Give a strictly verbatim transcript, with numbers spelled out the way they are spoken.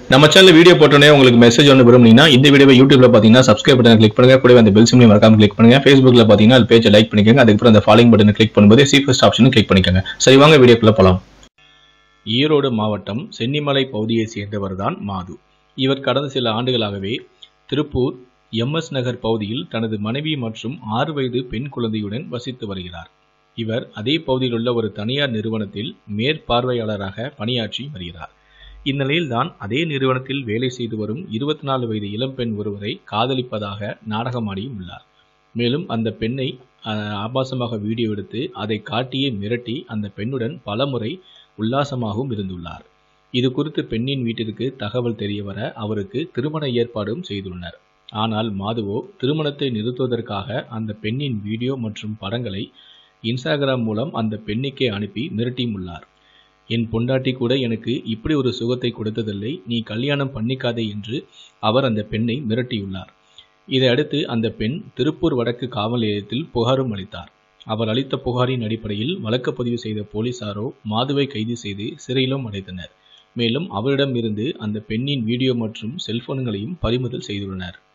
நம்ம channel video போட்டோனே உங்களுக்கு message ஒன்று விரும்புனீங்கன்னா இந்த வீடியோவை யூடியூப்ல பாத்தீங்கன்னா சப்ஸ்கிரைப் பட்டனை கிளிக் பண்ணுங்க, கூடவே அந்த பெல் சிம்லையும் மறக்காம கிளிக் பண்ணுங்க. Facebookல பாத்தீங்கன்னா அது பேஜை லைக் பண்ணிக்கோங்க, அதுக்கப்புறம் அந்த ஃபாலோயிங் பட்டனை கிளிக் பண்ணும்போது சி ஃபர்ஸ்ட் ஆப்ஷனும் கிளிக் பண்ணிக்கோங்க. சரி வாங்க வீடியோக்குள்ள போலாம். ஈரோடு மாவட்டம் சென்னிமலை பகுதியை சேர்ந்தவர் தான் மாது. இவர் கடந்த சில ஆண்டுகளாகவே திருப்பூர் எம் எஸ் நகர் பகுதியில் தனது மனைவி மற்றும் ஆறு வயது பெண் குழந்தையுடன் வசித்து வருகிறார். இவர் அதே பகுதியில் உள்ள ஒரு தனியார் நிறுவனத்தில் மேற்பார்வையாளராக பணியாற்றி வருகிறார். இந்நிலையில்தான் அதே நிறுவனத்தில் வேலை செய்து வரும் இருபத்தி நாலு வயது இளம்பெண் ஒருவரை காதலிப்பதாக நாடகமாடியும் உள்ளார். மேலும் அந்த பெண்ணை ஆபாசமாக வீடியோ எடுத்து அதை காட்டியே மிரட்டி அந்த பெண்ணுடன் பலமுறை உல்லாசமாகவும் இருந்துள்ளார். இது குறித்து பெண்ணின் வீட்டிற்கு தகவல் தெரியவர அவருக்கு திருமண ஏற்பாடும் செய்துள்ளனர். ஆனால் மாதுவோ திருமணத்தை நிறுத்துவதற்காக அந்த பெண்ணின் வீடியோ மற்றும் படங்களை இன்ஸ்டாகிராம் மூலம் அந்த பெண்ணுக்கே அனுப்பி மிரட்டியும் உள்ளார். என் பொண்டாட்டி கூட எனக்கு இப்படி ஒரு சுகத்தை கொடுத்ததில்லை, நீ கல்யாணம் பண்ணிக்காதே என்று அவர் அந்த பெண்ணை மிரட்டியுள்ளார். இதையடுத்து அந்த பெண் திருப்பூர் வடக்கு காவல் நிலையத்தில் புகாரும் அளித்தார். அவர் அளித்த புகாரின் அடிப்படையில் வழக்கு பதிவு செய்த போலீசாரோ மாதுவை கைது செய்து சிறையிலும் அடைத்தனர். மேலும் அவரிடம் இருந்து அந்த பெண்ணின் வீடியோ மற்றும் செல்போன்களையும் பறிமுதல் செய்துள்ளனர்.